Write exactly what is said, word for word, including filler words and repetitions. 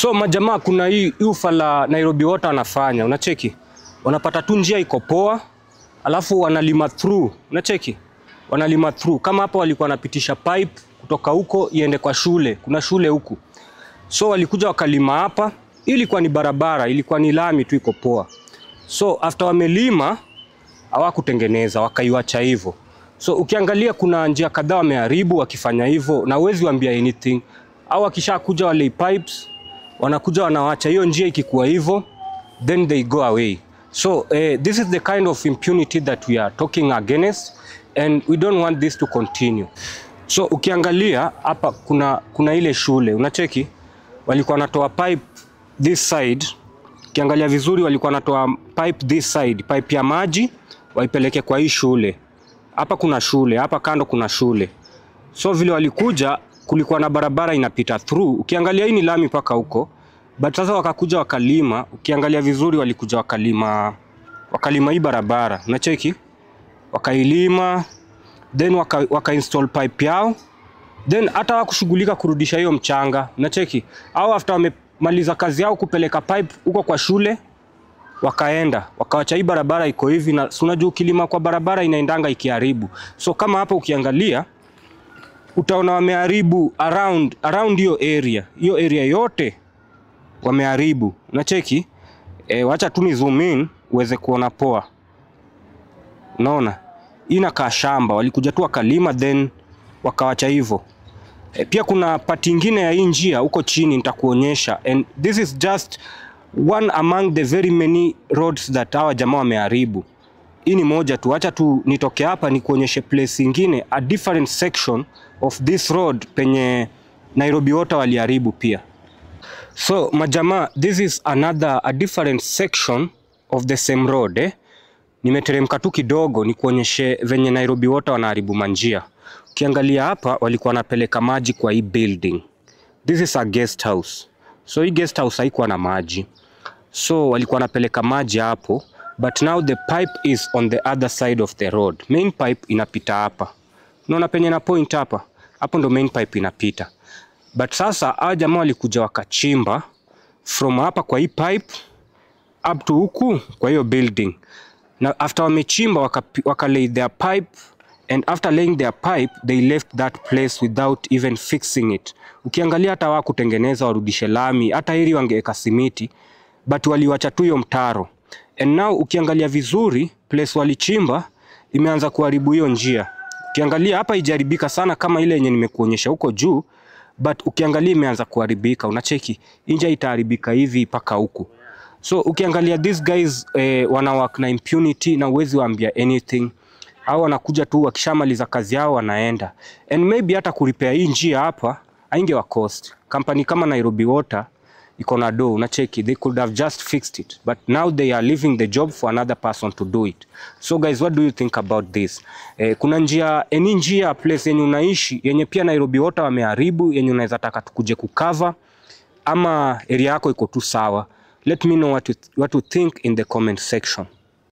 So majamaa, kuna hii ufa la Nairobi Water wanafanya, unacheki? Wanapata tu njia iko poa, alafu wanalima through, unacheki? Wanalima through. Kama hapa walikuwa wanapitisha pipe kutoka huko iende kwa shule, kuna shule huku. So walikuja wakalima hapa, ilikuwa ni barabara, ilikuwa ni lami tu iko poa. So after wamelima hawakutengeneza, wakaiacha hivyo. So ukiangalia kuna njia kadhaa wameharibu wakifanya hivyo, na huwezi waambia anything. Au wakisha kuja wale pipes, wanakuja wanaacha hiyo njia ikikuwa hivyo, then they go away. So uh, this is the kind of impunity that we are talking against, and we don't want this to continue. So ukiangalia hapa kuna kuna ile shule, unacheki? Walikuwa wanatoa pipe this side. Ukiangalia vizuri walikuwa wanatoa pipe this side, pipe ya maji waipeleke kwa hii shule. Hapa kuna shule, hapa kando kuna shule. So vile walikuja kulikuwa na barabara inapita through. Ukiangalia hii ni lami paka huko. But sasa wakakuja wakalima, ukiangalia vizuri walikuja wakalima wakalima hii barabara. Unacheki? Wakailima, then waka, waka install pipe yao. Then hata hawakushughulika kurudisha hiyo mchanga. Unacheki? Au after wamemaliza kazi yao kupeleka pipe huko kwa shule, wakaenda wakaacha hii barabara iko hivi, na unajua ukilima kwa barabara inaendanga ikiharibu. So kama hapa ukiangalia utaona wameharibu around around hiyo area. Hiyo area yote wameharibu. Unacheki? Eh, wacha tu ni zoom in uweze kuona poa. Unaona? Inakaa shamba, walikuja tu wakalima then wakawacha hivyo. E, pia kuna part nyingine ya hii njia huko chini nitakuonyesha, and this is just one among the very many roads that hawa jamaa wameharibu. Hii ni moja tu, acha tu nitoke hapa nikuonyeshe place nyingine, a different section of this road penye Nairobi Water waliharibu pia. So majamaa, this is another a different section of the same road eh. Nimeteremka tu kidogo nikuonyeshe venye Nairobi Water wanaharibu manjia. Ukiangalia hapa walikuwa wanapeleka maji kwa hii building. This is a guest house. So hii guest house haikuwa na maji. So walikuwa wanapeleka maji hapo, but now the pipe is on the other side of the road. Main pipe inapita hapa. Unaona penye na point hapa? Hapo ndo main pipe inapita. But sasa hawa jamaa walikuja wakachimba from hapa kwa hii pipe up to huku kwa hiyo building. Na after wamechimba waka, waka lay their pipe, and after laying their pipe they left that place without even fixing it. Ukiangalia hata hawakutengeneza warudishe lami, hata hili wangeweka simiti, but waliwacha tu hiyo mtaro. And now ukiangalia vizuri place walichimba imeanza kuharibu hiyo njia. Ukiangalia hapa ijaribika sana kama ile yenye nimekuonyesha huko juu, but ukiangalia imeanza kuharibika. Unacheki? Njia itaharibika hivi paka huku. So ukiangalia these guys eh, wana work na impunity na uwezi waambia anything. Hao wanakuja tu wakishamaliza kazi yao wanaenda. And maybe hata kurepair hii njia hapa haingewa cost. Company kama Nairobi Water iko na do, unacheki, they could have just fixed it, but now they are leaving the job for another person to do it. So guys, what do you think about this? Eh, kuna njia, any njia place yenye unaishi yenye pia Nairobi Water wameharibu yenye unaweza taka tukuje kukava, ama area yako iko tu sawa? Let me know what you, what you think in the comment section.